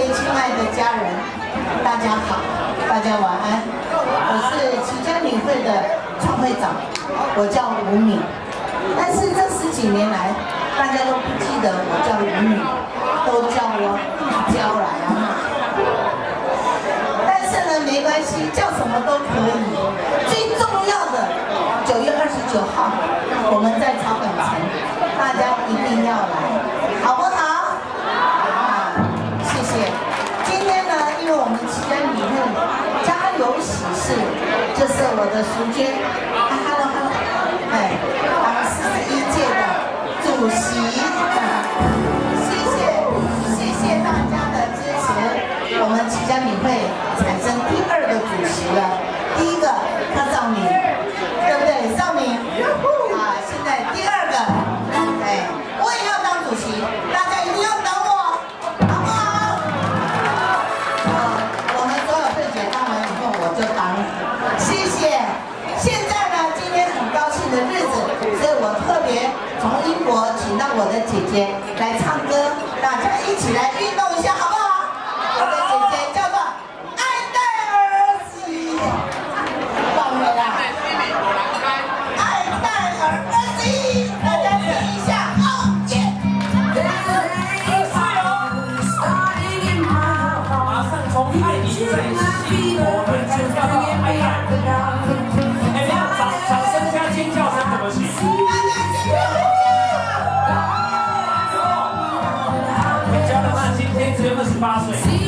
位亲爱的家人，大家好，大家晚安。我是齐家女会的创会长，我叫吴敏。但是这10几年来，大家都不记得我叫吴敏，都叫我玉娇来啊。但是呢，没关系，叫什么都可以。最重要的，9月29号，我们在草本城，大家一定要来，好不好？ 今天呢，因为我们齐家女会家有喜事，就是我的淑娟，Hello， 哎，当41届的主席，谢谢大家的支持，我们齐家女会产生第2个主席了，第1个柯少敏，对不对？少敏，啊，现在第2个，哎，我也要当主席，大家一定要等我。 就当，谢谢。现在呢，今天很高兴的日子，所以我特别从英国请到我的姐姐来唱歌，大家一起来运动一下，好不好？我的姐姐叫做爱戴儿媳，棒了啦！爱戴儿媳，大家听一下，哦耶！ 马上从爱你在西我们就跳到爱爱。哎，你要掌声加尖叫声怎么行？我们家的曼今天只有28岁。